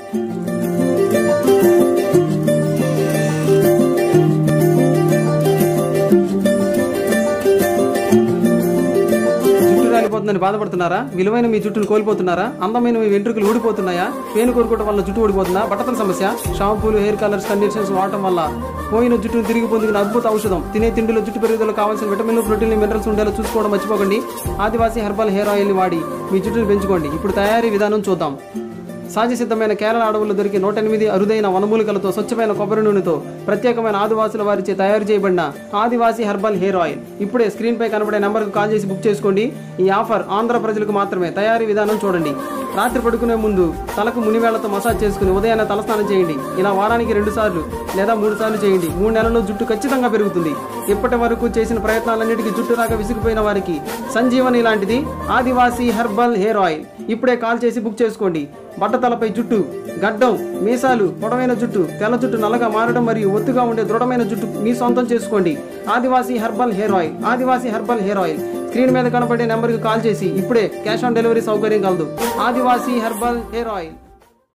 రాలిపోతుందని బాధపడుతున్నారా? విలువైన మీ జుట్టును కోల్పోతున్నారా? అందమైన మీ వెంట్రుకలు ఊడిపోతున్నాయా? పేను కొరుకోవడం వల్ల జుట్టు ఊడిపోతుందా? బట్టతల సమస్య? షాంపూలు, హెయిర్ కలర్స్, కండిషనర్స్ వాడటం వల్ల పోయిన జుట్టును తిరిగి పొందుకున్న అద్భుత ఔషధం. తినే తిండిలో జుట్టు పెరుగుదల కావాల్సిన విటమిన్లు, ప్రోటీన్లు, మినరల్స్ ఉండేలా చూసుకోవడం మర్చిపోకండి. ఆదివాసీ హెర్బల్ హెయిర్ ఆయిల్ ని వాడి మీ జుట్టును పెంచుకోండి. ఇప్పుడు తయారీ విధానం చూద్దాం. సహజ సిద్ధమైన కేరళ అడవుల్లో దొరికే 108 అరుదైన వనమూలికలతో స్వచ్ఛమైన కొబ్బరి నూనెతో ప్రత్యేకమైన ఆదివాసుల వారిచే తయారు చేయబడిన ఆదివాసీ హెర్బల్ హెయిర్ ఆయిల్ ఇప్పుడే స్క్రీన్ పై కనబడే నెంబర్కు కాల్ చేసి బుక్ చేసుకోండి. ఈ ఆఫర్ ఆంధ్ర ప్రజలకు మాత్రమే. తయారీ విధానం చూడండి. రాత్రి పడుకునే ముందు తలకు మునివేళ్లతో మసాజ్ చేసుకుని ఉదయాన్నే తలస్నానం చేయండి. ఇలా వారానికి 2 సార్లు లేదా 3 సార్లు చేయండి. 3 నెలల్లో జుట్టు ఖచ్చితంగా పెరుగుతుంది. ఇప్పటి వరకు చేసిన ప్రయత్నాలన్నిటికీ జుట్టు రాక విసిగిపోయిన వారికి సంజీవని లాంటిది ఆదివాసీ హెర్బల్ హెయిర్ ఆయిల్. ఇప్పుడే కాల్ చేసి బుక్ చేసుకోండి. బట్టతలపై జుట్టు, గడ్డం, మీసాలు, పొడవైన జుట్టు, తెల్ల జుట్టు నల్లగా మారడం మరియు ఒత్తుగా ఉండే దృఢమైన జుట్టు మీ సొంతం చేసుకోండి. ఆదివాసీ హెర్బల్ హెయిర్ ఆయిల్. ఆదివాసీ హెర్బల్ హెయిర్ ఆయిల్. స్క్రీన్ మీద కనబడే నెంబర్కి కాల్ చేసి ఇప్పుడే క్యాష్ ఆన్ డెలివరీ సౌకర్యం కలదు. ఆదివాసీ హెర్బల్ హెయిర్ ఆయిల్.